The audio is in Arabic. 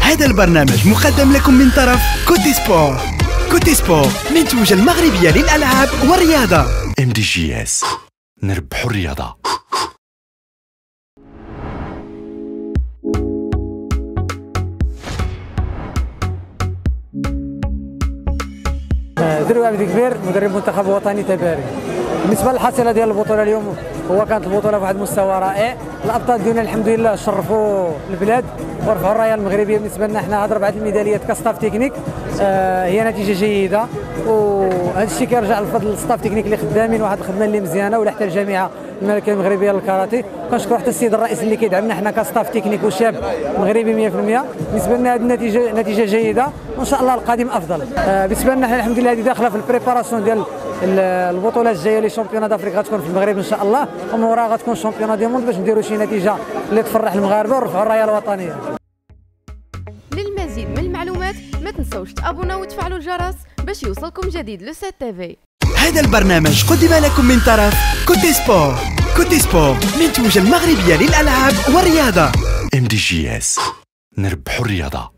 هذا البرنامج مقدم لكم من طرف كوتي سبور. كوتي سبور منتوجة المغربية للألعاب والرياضة. MDGS، نربحوا الرياضة. دروا عبد كبير مدرب منتخب وطني تباري. بالنسبه للحصيله ديال البطوله اليوم، هو كانت البطوله بواحد المستوى رائع. الابطال ديالنا الحمد لله شرفوا البلاد ورفعوا الرايه المغربيه. بالنسبه لنا حنا هاد 4 الميداليات كستاف تكنيك هي نتيجه جيده، وهذا الشيء كيرجع لفضل الستاف تكنيك اللي خدامين واحد الخدمه اللي مزيانه، ولا حتى الجامعه الملكيه المغربيه للكاراتيه. كنشكر حتى السيد الرئيس اللي كيدعمنا حنا كستاف تكنيك وشاب مغربي 100%. بالنسبه لنا هذه النتيجه نتيجه جيده، وان شاء الله القادم افضل. بالنسبه لنا حنا الحمد لله هذه داخله في البريباراسيون ديال البطوله الجايه اللي شامبيونات افريقيا غتكون في المغرب ان شاء الله، ومن وراها غتكون شامبيونات دي موند باش نديروا شي نتيجه اللي تفرح المغاربه ونرفعوا الرايه الوطنيه. للمزيد من المعلومات ما تنسوش تابوناو وتفعلوا الجرس باش يوصلكم جديد لو 7 تيفي. هذا البرنامج قدم لكم من طرف كوتي سبور. كوتي سبور منتوجة المغربية للألعاب والرياضة. MDGS، نربحوا الرياضة.